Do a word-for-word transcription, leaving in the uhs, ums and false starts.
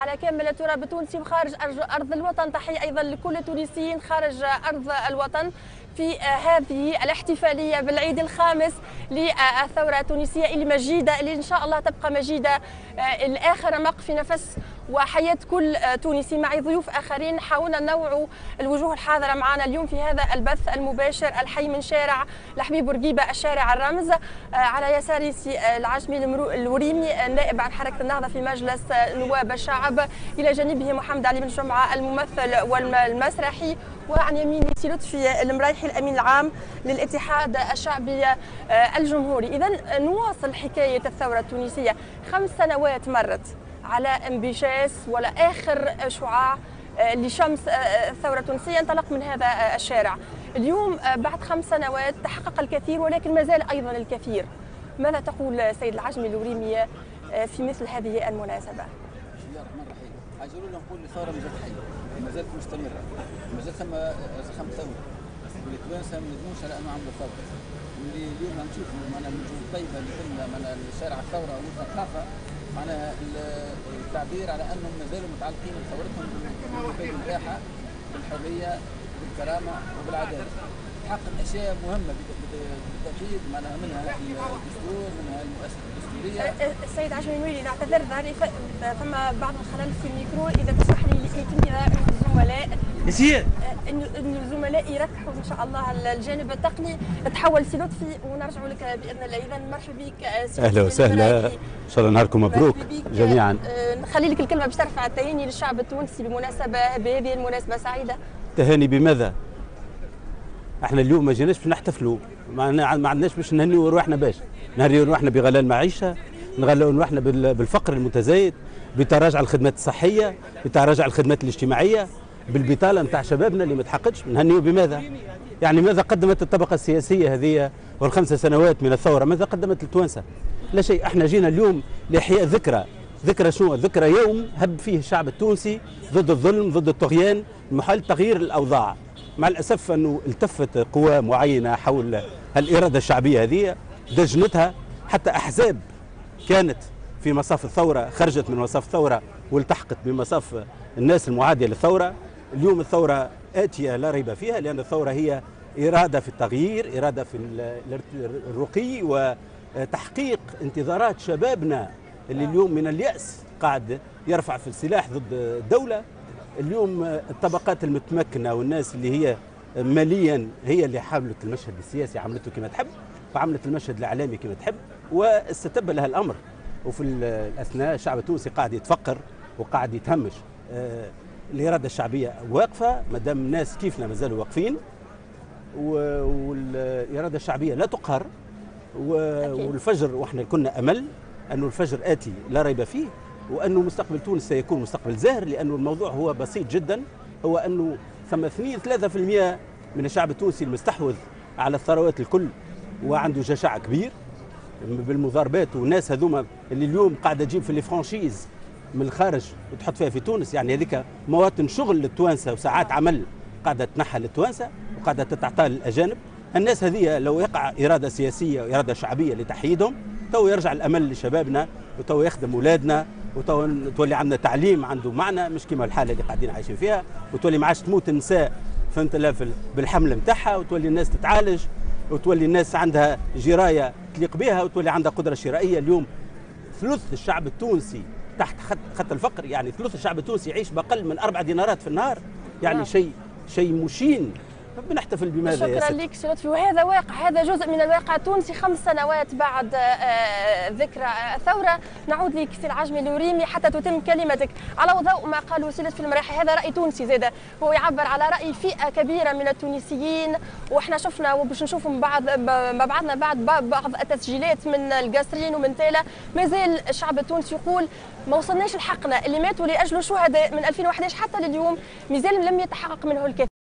على كامل التراب التونسي وخارج أرض الوطن. تحية أيضا لكل التونسيين خارج أرض الوطن في هذه الاحتفالية بالعيد الخامس للثورة التونسية اللي مجيدة، اللي إن شاء الله تبقى مجيدة لآخر رمق في نفس وحياة كل تونسي. معي ضيوف آخرين حاولنا ننوعوا الوجوه الحاضرة معنا اليوم في هذا البث المباشر الحي من شارع لحبيب بورقيبة الشارع الرمز. على يساري سي العجمي الوريمي نائب عن حركة النهضة في مجلس نواب الشعب، إلى جانبه محمد علي بن جمعة الممثل والمسرحي، وعن يميني سي لطفي المريحي الأمين العام للاتحاد الشعبي الجمهوري. إذا نواصل حكاية الثورة التونسية. خمس سنوات مرت على انبشاس ولا آخر شعاع لشمس الثورة التونسية انطلق من هذا الشارع. اليوم بعد خمس سنوات تحقق الكثير ولكن ما زال أيضا الكثير. ماذا تقول سيد العجمي الوريمي في مثل هذه المناسبة؟ بسم الله الرحمن الرحيم. عايزين نقول الثورة ما زالت حية، ما زالت مستمرة، ما زال ثم زخم ثورة، والتوانسة ما ندموش على أنه عملوا ثورة. اللي اليوم نشوفوا معنا الوجوه الطيبة اللي كنا معنا شارع الثورة والثقافة، معناها التعبير على انهم ما زالوا متعلقين بثورتهم بالراحه بالحريه بالكرامه وبالعداله. تحقق اشياء مهمه بالتاكيد، معناها منها الدستور، منها المؤسسه الدستوريه. السيد عجمي الوريمي نعتذر ظهري ثم بعض الخلل في الميكرو، اذا تسمح لي يتم الزملاء يسير ان الزملاء يركحوا ان شاء الله الجانب التقني. تحول سي لطفي ونرجع لك باذن الله. اذا مرحبا بك. اهلا وسهلا، ان شاء الله نهاركم مبروك جميعا. نخلي لك الكلمه باش ترفع التهاني للشعب التونسي بمناسبه بهذه المناسبه سعيده. تهاني بماذا؟ احنا اليوم ما جيناش باش نحتفلوا، ما عندناش باش نهنيوا روحنا، باش نهنيوا روحنا بغلاء المعيشه، نغلوا روحنا بالفقر المتزايد، بتراجع الخدمات الصحيه، بتراجع الخدمات الاجتماعيه، بالبطاله نتاع شبابنا اللي ما تحققش. نهنيوا بماذا؟ يعني ماذا قدمت الطبقه السياسيه هذه والخمس سنوات من الثوره؟ ماذا قدمت التوانسه؟ لا شيء. احنا جينا اليوم لاحياء ذكرى، ذكرى شنو؟ ذكرى يوم هب فيه الشعب التونسي ضد الظلم، ضد الطغيان، محال تغيير الاوضاع. مع الاسف انه التفت قوى معينه حول الاراده الشعبيه هذه، دجنتها حتى احزاب كانت في مصاف الثوره خرجت من مصاف الثوره والتحقت بمصاف الناس المعاديه للثوره. اليوم الثوره اتيه لا ريب فيها، لان الثوره هي اراده في التغيير، اراده في الرقي وتحقيق انتظارات شبابنا اللي اليوم من اليأس قاعد يرفع في السلاح ضد الدولة. اليوم الطبقات المتمكنة والناس اللي هي ماليا هي اللي حملت المشهد السياسي، عملته كما تحب، وعملت المشهد الإعلامي كما تحب، واستتب لها الأمر. وفي الأثناء الشعب التونسي قاعد يتفكر وقاعد يتهمش. آه الإرادة الشعبية واقفة، مادام الناس كيفنا مازالوا واقفين، والإرادة الشعبية لا تقهر. والفجر، واحنا كنا أمل أنه الفجر آتي لا ريب فيه، وأنه مستقبل تونس سيكون مستقبل زاهر. لأنه الموضوع هو بسيط جدا، هو أنه ثم اثنين ثلاثة في المئة من الشعب التونسي المستحوذ على الثروات الكل وعنده جشع كبير بالمضاربات، والناس هذوما اللي اليوم قاعدة تجيب في الفرانشيز من الخارج وتحط فيها في تونس، يعني هذيك مواطن شغل للتوانسة وساعات عمل قاعدة تنحى للتوانسة وقاعدة تتعطى للأجانب. الناس هذه لو يقع إرادة سياسية وإرادة شعبية لتحييدهم، تو يرجع الأمل لشبابنا، وتو يخدم أولادنا، وتو تولي عندنا تعليم عنده معنى، مش كما الحالة اللي قاعدين عايشين فيها، وتولي ما عادش تموت النساء فهمت لا بالحمل نتاعها، وتولي الناس تتعالج، وتولي الناس عندها جراية تليق بها، وتولي عندها قدرة شرائية. اليوم ثلث الشعب التونسي تحت خط, خط الفقر، يعني ثلث الشعب التونسي يعيش بأقل من أربع دينارات في النهار، يعني شيء شيء مشين. بنحتفل بماذا يا شكرا لك سي لطفي. وهذا واقع، هذا جزء من الواقع التونسي. خمس سنوات بعد ذكرى الثوره. نعود لك سي العجمي الوريمي حتى تتم كلمتك على ضوء ما قالوا سي لطفي المريحي. هذا راي تونسي زاده، هو يعبر على راي فئه كبيره من التونسيين، واحنا شفنا وباش نشوفوا من بعض ما بعدنا بعد بعض التسجيلات من القاصرين ومن تالا. مازال الشعب التونسي يقول ما وصلناش لحقنا، اللي ماتوا لاجل شهداء من ألفين وأحد عشر حتى لليوم مازال لم يتحقق منه الكثير.